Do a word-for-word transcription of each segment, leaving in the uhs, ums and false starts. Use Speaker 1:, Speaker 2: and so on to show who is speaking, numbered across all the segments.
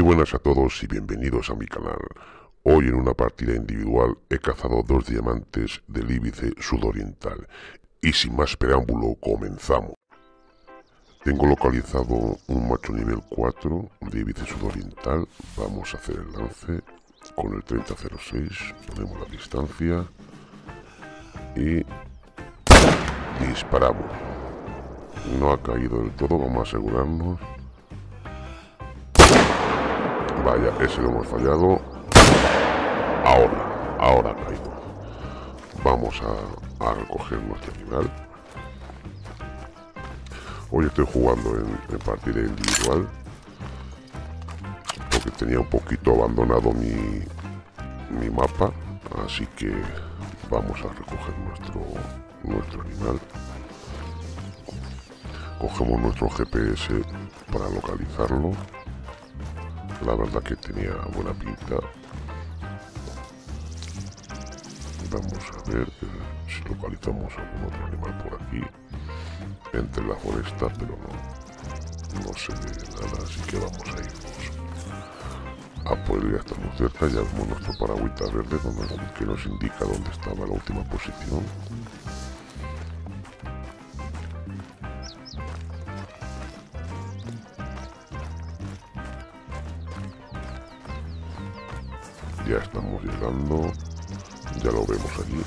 Speaker 1: Muy buenas a todos y bienvenidos a mi canal. Hoy en una partida individual he cazado dos diamantes del Íbice sudoriental. Y sin más preámbulo, comenzamos. Tengo localizado un macho nivel cuatro de Íbice sudoriental. Vamos a hacer el lance con el treinta cero seis. Ponemos la distancia y disparamos. No ha caído del todo, vamos a asegurarnos. Vaya, ese lo hemos fallado. Ahora, ahora ha caído. Vamos a, a recoger nuestro animal. Hoy estoy jugando en, en partida individual porque tenía un poquito abandonado mi, mi mapa, así que vamos a recoger nuestro, nuestro animal. Cogemos nuestro G P S para localizarlo. La verdad que tenía buena pinta. Vamos a ver eh, si localizamos algún otro animal por aquí, entre la foresta, pero no, no se ve nada, así que vamos a irnos. Ah, pues ya estamos cerca, ya vemos nuestro paragüita verde donde, que nos indica dónde estaba la última posición. Ya estamos llegando, ya lo vemos allí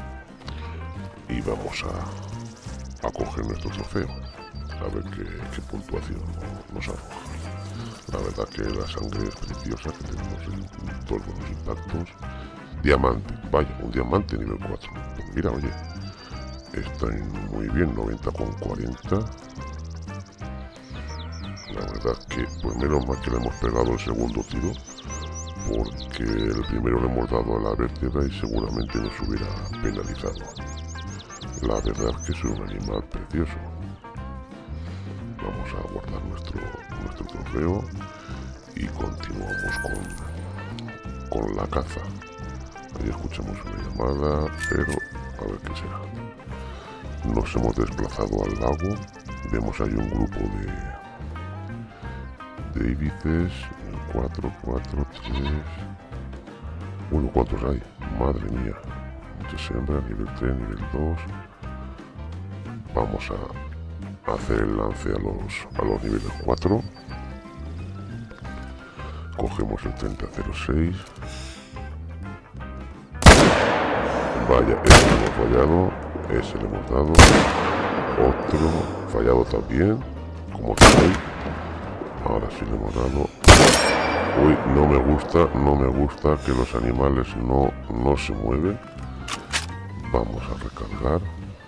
Speaker 1: y vamos a, a coger nuestro trofeo, a ver qué, qué puntuación nos arroja. La verdad que la sangre es preciosa, que tenemos en todos los impactos. Diamante, vaya, un diamante nivel cuatro. Pues mira, oye, está muy bien, noventa con cuarenta. La verdad que, pues menos mal que le hemos pegado el segundo tiro, porque el primero le hemos dado a la vértebra y seguramente nos hubiera penalizado. La verdad es que es un animal precioso. Vamos a guardar nuestro, nuestro trofeo y continuamos con, con la caza. Ahí escuchamos una llamada, pero a ver qué será. Nos hemos desplazado al lago. Vemos ahí un grupo de, de íbices. cuatro, cuatro, tres. Bueno, ¿cuántos hay? Madre mía. Muchas hembras, nivel tres, nivel dos. Vamos a hacer el lance a los, a los niveles cuatro. Cogemos el treinta cero seis. Vaya, ese lo hemos fallado. Ese le hemos dado. Otro fallado también. Como que hoy. Ahora sí le hemos dado. Uy, no me gusta, no me gusta que los animales no, no se mueven. Vamos a recargar.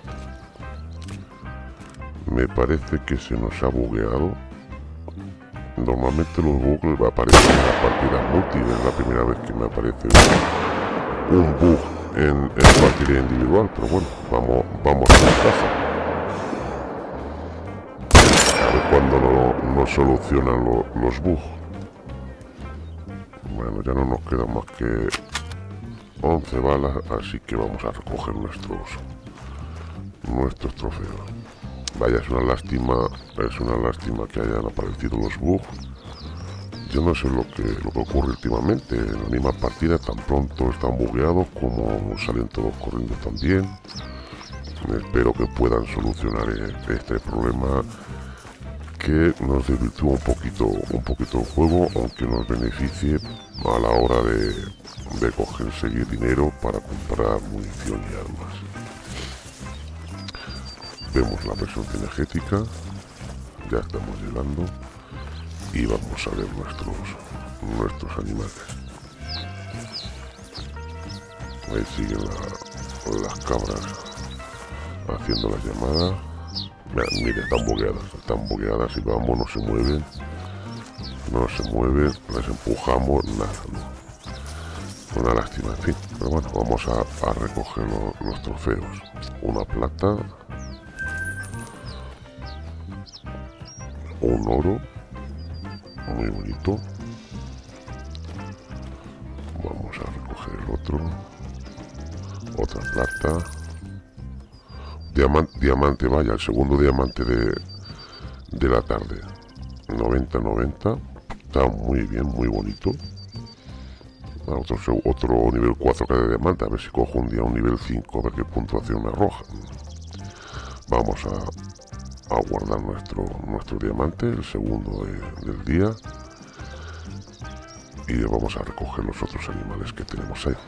Speaker 1: Me parece que se nos ha bugueado. Normalmente los bugs aparecen en la partida multi. Es la primera vez que me aparece un bug en, en partida individual. Pero bueno, vamos, vamos a la caza. A ver cuándo no, no solucionan lo, los bugs. Bueno, ya no nos quedan más que once balas, así que vamos a recoger nuestros nuestros trofeos. Vaya, es una lástima, es una lástima que hayan aparecido los bugs. Yo no sé lo que, lo que ocurre últimamente. En la misma partida tan pronto están bugueados como salen todos corriendo también. Espero que puedan solucionar este problema, que nos desvirtúa un poquito, un poquito el juego, aunque nos beneficie a la hora de, de conseguir dinero para comprar munición y armas. Vemos la versión cinegética, ya estamos llegando y vamos a ver nuestros, nuestros animales. Ahí siguen la, las cabras haciendo la llamada. Mire, están bugueadas, están bugueadas y vamos, no se mueven, no se mueven, las empujamos, nada, no. Una lástima, en fin, pero bueno, vamos a, a recoger los, los trofeos. Una plata, un oro, muy bonito. Vamos a recoger el otro, otra plata. Diamante, diamante, vaya, el segundo diamante de, de la tarde. noventa noventa. está muy bien, muy bonito. Otro, otro nivel cuatro K de diamante, a ver si cojo un día un nivel cinco, a ver qué puntuación me arroja. Vamos a, a guardar nuestro, nuestro diamante, el segundo de, del día. Y vamos a recoger los otros animales que tenemos ahí.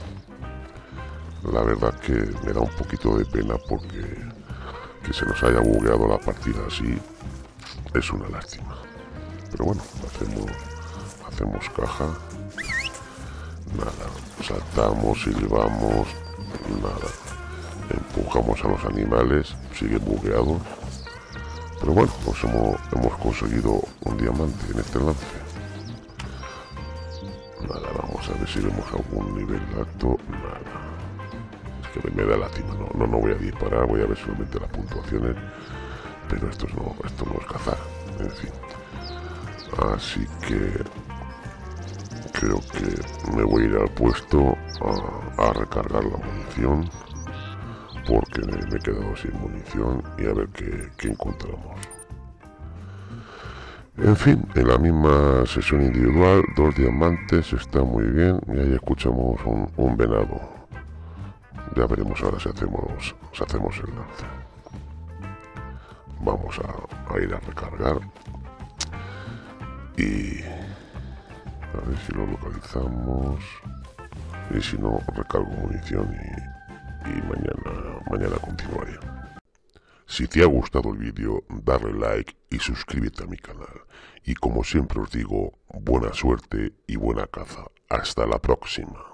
Speaker 1: La verdad que me da un poquito de pena porque que se nos haya bugueado la partida así es una lástima. Pero bueno, hacemos, hacemos caja. Nada, saltamos, silbamos, nada. Empujamos a los animales, siguen bugueados. Pero bueno, pues hemos, hemos conseguido un diamante en este lance. Nada, vamos a ver si vemos algún nivel alto. Nada. Es que me da lástima, no, no, no voy a disparar, voy a ver solamente las puntuaciones. Pero esto no, esto no es cazar, en fin. Así que creo que me voy a ir al puesto a, a recargar la munición, porque me, me he quedado sin munición, y a ver qué, qué encontramos. En fin, en la misma sesión individual, dos diamantes, está muy bien, y ahí escuchamos un, un venado. Ya veremos ahora si hacemos, si hacemos el lance. Vamos a, a ir a recargar y a ver si lo localizamos, y si no, recargo munición y, y mañana, mañana continuaré. Si te ha gustado el vídeo, darle like y suscríbete a mi canal. Y como siempre os digo, buena suerte y buena caza. Hasta la próxima.